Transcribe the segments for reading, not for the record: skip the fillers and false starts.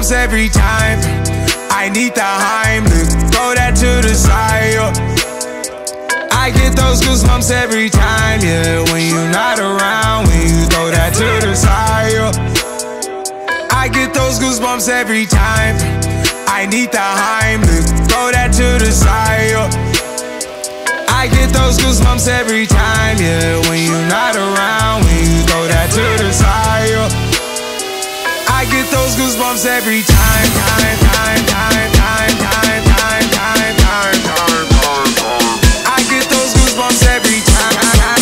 goosebumps every time. I need the Heimlich, throw that to the side, I get those goosebumps every time, yeah. When you're not around, when you throw that to the side, I get those goosebumps every time. I need the Heimlich, throw that to the side, I get those goosebumps every time, yeah. When you're not around, when you throw that to the side, I get those goosebumps every time, time, time, time, time, time, time, time, time, time. I get those goosebumps every time.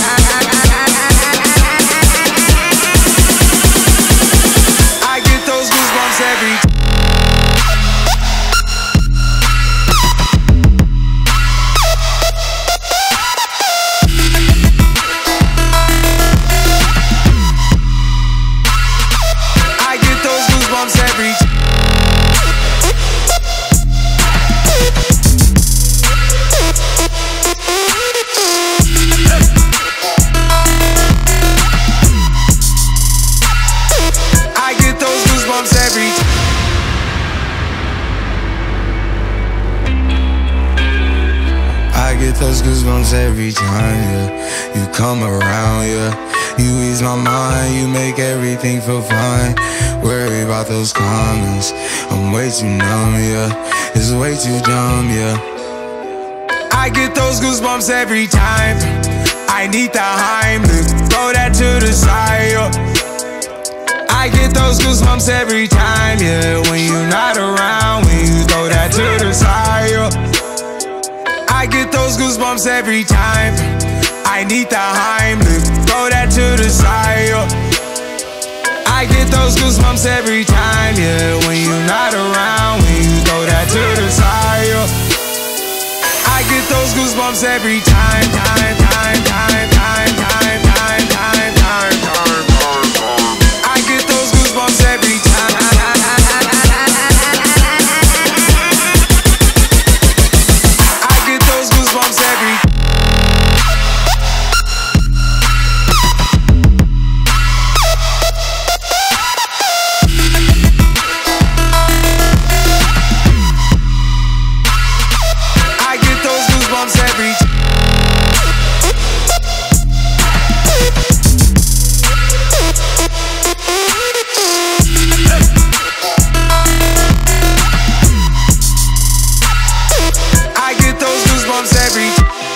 I get those goosebumps every time. Every I get those goosebumps every I get those goosebumps every time, yeah. You come around, yeah. You ease my mind, you make everything feel fine. Worry about those comments, I'm way too numb, yeah. It's way too dumb, yeah. I get those goosebumps every time. I need the Heimlich, throw that to the side, I get those goosebumps every time, yeah. When you're not around, when you throw that to the side, I get those goosebumps every time. I need the Heimlich, throw that to the side, I get those goosebumps every time, yeah. When you're not around, when you throw that to the side, I get those goosebumps every time, time, time, time, time, time, time, time, time, time. I get those goosebumps every time. I get those goosebumps every time. Every I get those goosebumps every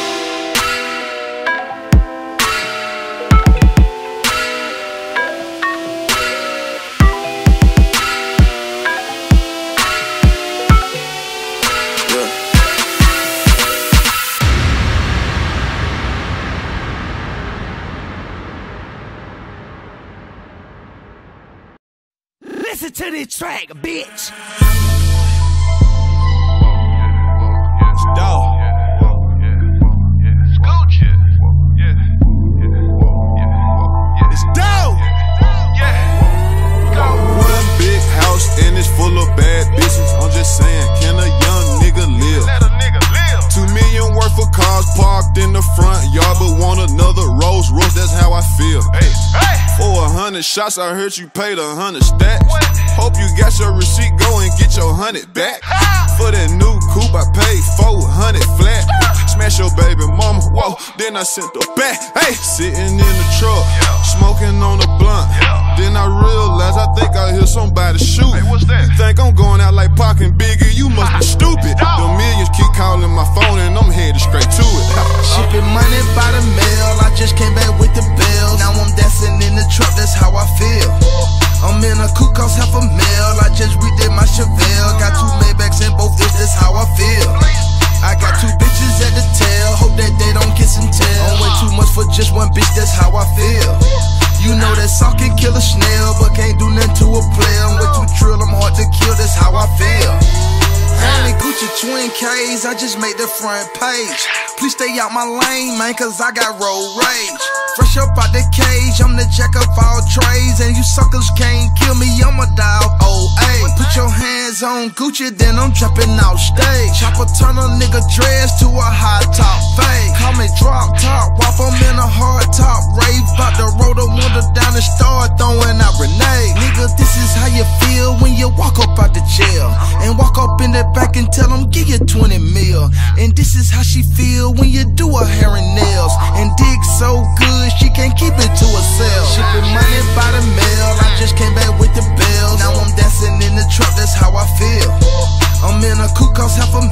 Listen to this track, bitch. Dog. It's dope. One big house and it's full of bad bitches. I'm just saying, can a young nigga live? Let a nigga live. 2 million worth of cars parked in the front yard, but want another Rolls Royce. That's how I feel. Hey, hey. For 100 shots, I heard you paid 100 stacks. What? Hope you got your receipt, go and get your 100 back. For that new coupe, I paid 400 flat. Smash your baby mama, whoa, then I sent her back. Hey, sitting in the truck, smoking on a blunt. Then I realized I think I hear somebody shoot. Hey, what's that? You think I'm going out like Pac and Biggie? You must be stupid. The millions keep calling my phone and I'm headed straight to it. Shipping money by the mail, I just came back with the bills. Now I'm dancing in the truck, that's how I feel. I'm in a coupe, cost $500,000. I just redid my Chevelle. Got 2 Maybachs in both ears, that's how I feel. I got 2 bitches at the tail, hope that they don't kiss and tell. I'm way too much for just one bitch, that's how I feel. You know that salt can kill a snail, but can't do nothing to a player. I'm way too trill, I'm hard to kill, that's how I feel. Only Gucci twin K's, I just made the front page. Please stay out my lane, man, cause I got road rage. Fresh up out the cage, I'm the jack of all trades. And you suckers can't kill me, I'ma die of old age. Put your hands on Gucci, then I'm jumping out stage. Chopper turn a nigga dress to a high top fade. Call me drop top, whop, I'm in a hard top rave. Bout to roll the window down and start throwing out grenades. Nigga nigga, this is how you feel when you walk up out the jail and walk up in the back and tell them give you 20 mil. And this is how she feel when you do her hair and nails and dig so good she can't keep it to herself. Shipping money by the mail, I just came back with the bills. Now I'm dancing in the truck, that's how I feel. I'm in a coupe, cost half a